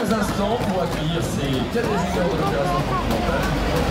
quelques instants pour accueillir ces cadets juniors de l'opération continentale.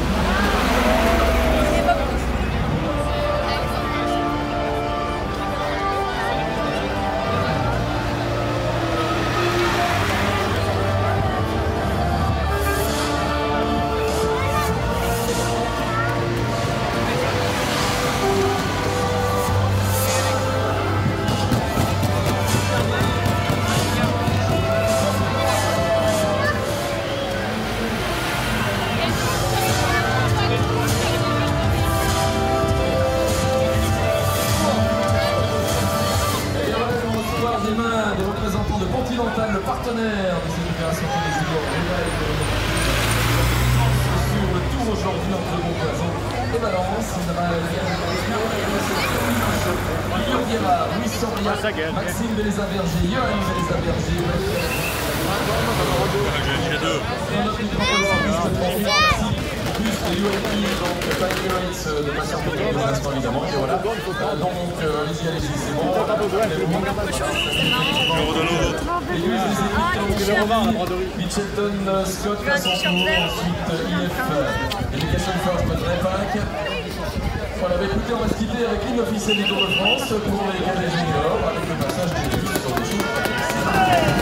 Des représentants de Continental, le partenaire de cette opération des juniors sur le tour aujourd'hui entre Montpoison et Valence. Guillaume Guérard, Louis Soria, Maxime Béléza-Berger, Johan Béléza-Berger, plus les UAP, donc Pirates de patienter quelques instants évidemment, et voilà. Donc allez-y, c'est bon. Mitchelton Scott à son tour, ensuite IF Education First Drepac. Voilà, bah écoutez, on va se quitter avec l'hymne officiel du Tour de France pour les cadets juniors, avec le passage des bus sur le tour.